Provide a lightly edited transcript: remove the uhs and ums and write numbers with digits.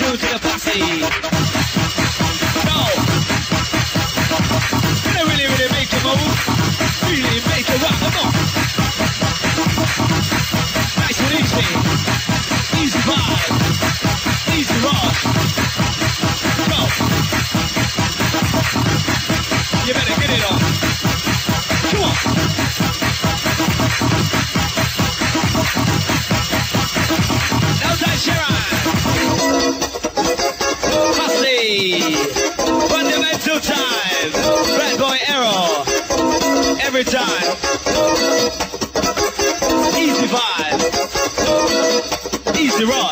tune to the posse. No. Gonna really, really make it move. Really make it rock. Come on. Nice and easy. Easy vibe. Easy rock. Go. You better get it on. Come on. Now time, Sharon. Posse. Fundamental time. Red boy arrow. Every time. Easy vibe. Easy rock.